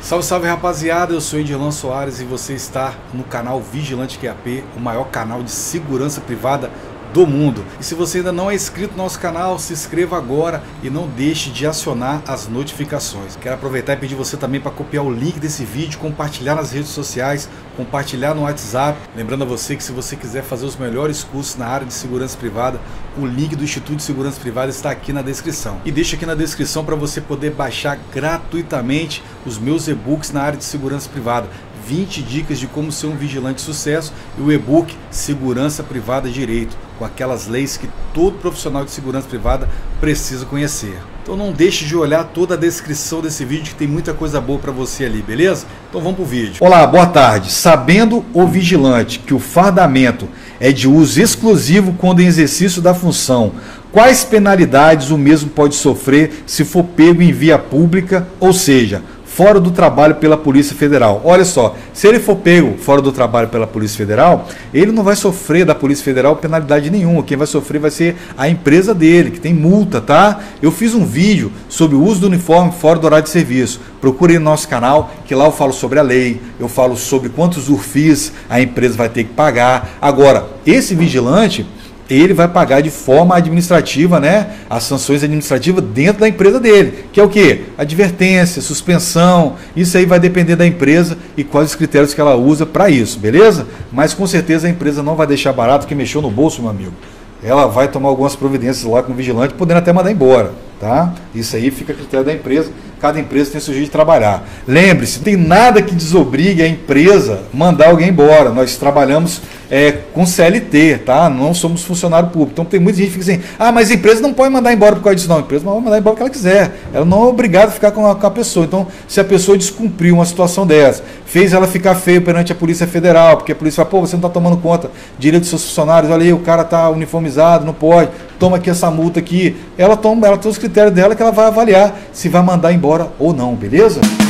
Salve, salve rapaziada, eu sou Edirlan Soares e você está no canal Vigilante QAP, o maior canal de segurança privada do mundo. E se você ainda não é inscrito no nosso canal, se inscreva agora e não deixe de acionar as notificações. Quero aproveitar e pedir você também para copiar o link desse vídeo, compartilhar nas redes sociais, compartilhar no WhatsApp. Lembrando a você que se você quiser fazer os melhores cursos na área de segurança privada, o link do Instituto de Segurança Privada está aqui na descrição. E deixa aqui na descrição para você poder baixar gratuitamente os meus e-books na área de segurança privada. 20 dicas de como ser um vigilante de sucesso e o e-book Segurança Privada Direito, com aquelas leis que todo profissional de segurança privada precisa conhecer. Então não deixe de olhar toda a descrição desse vídeo que tem muita coisa boa para você ali, beleza? Então vamos pro vídeo. Olá, boa tarde. Sabendo o vigilante que o fardamento é de uso exclusivo quando em exercício da função, quais penalidades o mesmo pode sofrer se for pego em via pública, ou seja, fora do trabalho pela Polícia Federal? Olha só, se ele for pego fora do trabalho pela Polícia Federal, ele não vai sofrer da Polícia Federal penalidade nenhuma. Quem vai sofrer vai ser a empresa dele, que tem multa, tá? Eu fiz um vídeo sobre o uso do uniforme fora do horário de serviço. Procure no nosso canal, que lá eu falo sobre a lei, eu falo sobre quantos URFIs a empresa vai ter que pagar. Agora, esse vigilante, ele vai pagar de forma administrativa, né, as sanções administrativas dentro da empresa dele, que é o quê? Advertência, suspensão, isso aí vai depender da empresa e quais os critérios que ela usa para isso, beleza? Mas com certeza a empresa não vai deixar barato, porque mexeu no bolso, meu amigo. Ela vai tomar algumas providências lá com o vigilante, podendo até mandar embora, tá? Isso aí fica a critério da empresa, cada empresa tem seu jeito de trabalhar. Lembre-se, não tem nada que desobrigue a empresa mandar alguém embora. Nós trabalhamos com CLT, tá? Não somos funcionário público. Então tem muita gente que fica assim, mas a empresa não pode mandar embora por causa disso. Não, a empresa não vai mandar embora o que ela quiser. Ela não é obrigada a ficar com a pessoa. Então, se a pessoa descumpriu uma situação dessa, fez ela ficar feio perante a Polícia Federal, porque a polícia fala, você não está tomando conta direito dos seus funcionários, olha aí, o cara está uniformizado, não pode, toma aqui essa multa aqui. Ela tem os critérios dela que ela vai avaliar se vai mandar embora ou não, beleza?